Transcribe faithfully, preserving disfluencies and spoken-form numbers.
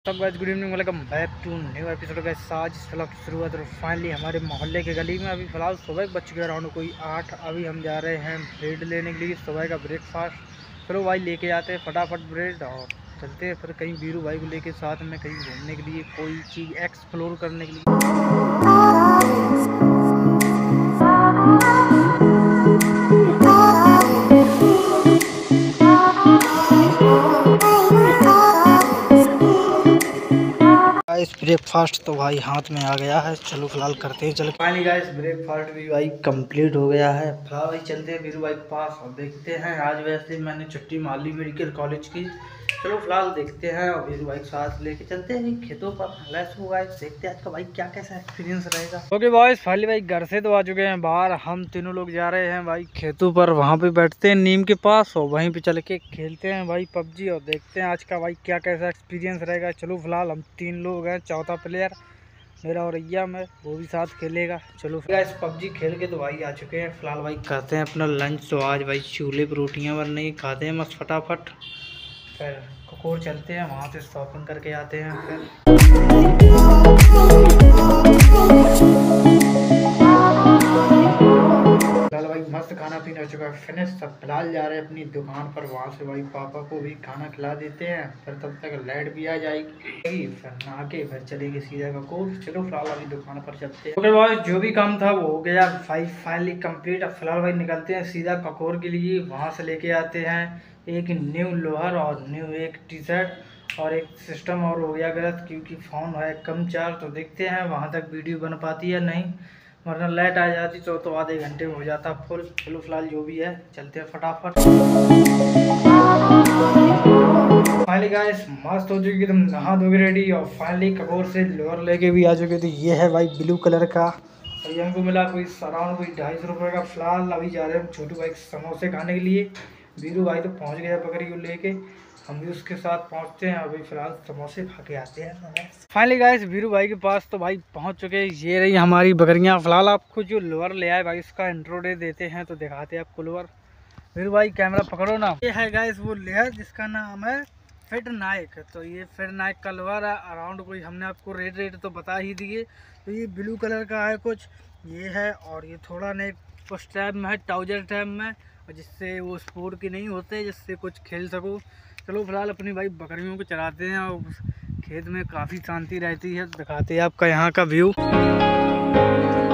सब guys good evening, welcome back to new episode. Guys आज इस व्लॉग की शुरुआत और फाइनली हमारे मोहल्ले के गली में अभी फ़िलहाल सुबह बज चुके अराउंड कोई आठ। अभी हम जा रहे हैं ब्रेड लेने के लिए, सुबह का ब्रेकफास्ट। चलो भाई लेके आते हैं फटाफट ब्रेड और चलते हैं फिर कहीं बीरू भाई को लेके साथ में कहीं घूमने के लिए, कोई चीज़ एक्सप्लोर करने के लिए। गाइस ब्रेकफास्ट तो भाई हाथ में आ गया है, चलो फिलहाल करते हैं। चलो फाइनली गाइस ब्रेकफास्ट भी भाई कंप्लीट हो गया है। फिलहाल भाई चलते हैं बीरू भाई के पास और देखते हैं। आज वैसे मैंने छुट्टी मार ली मेडिकल कॉलेज की। चलो फिलहाल देखते हैं और बीरू भाई के साथ लेके चलते हैं खेतों पर। लेट्स गो गाइस, देखते हैं आज का भाई क्या कैसा एक्सपीरियंस रहेगा। ओके बॉयज, फाइनली भाई घर से तो आ चुके हैं बाहर। हम तीनों लोग जा रहे हैं भाई खेतों पर, वहाँ पे बैठते हैं नीम के पास और वहीं पे चल के खेलते हैं भाई पबजी और देखते हैं आज का भाई क्या कैसा एक्सपीरियंस रहेगा। चलो फिलहाल हम तीन लोग हैं, चौथा प्लेयर मेरा और रैया में, वो भी साथ खेलेगा। चलो गाइस पबजी खेल के तो भाई आ चुके हैं। फिलहाल भाई करते हैं अपना लंच। तो आज भाई चूल्हे पर रोटियाँ बन रही, खाते हैं मस्त फटाफट। फिर ककोर चलते हैं, वहाँ से शॉपिंग करके आते हैं। फिर फिलहाल भाई मस्त खाना पीना हो चुका है फिनिश। सब फिलहाल जा रहे हैं अपनी दुकान पर, वहाँ से भाई पापा को भी खाना खिला देते हैं। फिर तब तक लाइट भी आ जाएगी, फिर नहा के फिर चलेगी सीधा ककोर। चलो फिलहाल अभी दुकान पर चलते हैं। ओके भाई जो भी काम था वो हो गया फाइव फाइनली कंप्लीट। अब फिलहाल भाई निकलते हैं सीधा ककोर के लिए। वहाँ से लेके आते हैं एक न्यू लोअर और न्यू एक टी शर्ट और एक सिस्टम और हो गया गलत क्योंकि फ़ोन है कम चार्ज। तो देखते हैं वहाँ तक वीडियो बन पाती है नहीं, वरना लाइट आ जाती तो तो आधे घंटे में हो जाता फुल। चलो फिलहाल जो भी है चलते हैं फटाफट। फाइनली गाइस मस्त हो चुकी, एकदम नहा धोके रेडी और फाइनली ककोर से लोअर लेके भी आ चुके। तो ये है भाई ब्लू कलर का और ये हमको मिला कोई अराउंड कोई ढाई सौ रुपये का। फिलहाल अभी जा रहे हैं छोटू भाई समोसे खाने के लिए। बीरू भाई तो पहुंच गया बकरी को लेके, हम भी उसके साथ पहुंचते हैं। अभी फिलहाल समोसे खा के आते हैं। फाइनली गाइस बीरू भाई के पास तो भाई पहुंच चुके हैं। ये रही हमारी बकरियां। फिलहाल आपको जो लोअर ले आए भाई उसका इंट्रो दे देते हैं, तो दिखाते हैं आपको लोअर। बीरू भाई कैमरा पकड़ो ना। ये है गाइस वो लेयर जिसका नाम है फिट नाइक। तो ये फिट नाइक का लोअर है अराउंड कोई, हमने आपको रेट रेट तो बता ही दिए। तो ये ब्लू कलर का है कुछ ये है, और ये थोड़ा नहीं उस टाइप में है ट्राउजर टाइप में, और जिससे वो स्पोर्ट के नहीं होते, जिससे कुछ खेल सको। चलो फिलहाल अपनी भाई बकरियों को चराते हैं और खेत में काफ़ी शांति रहती है। दिखाते हैं आपका यहाँ का व्यू।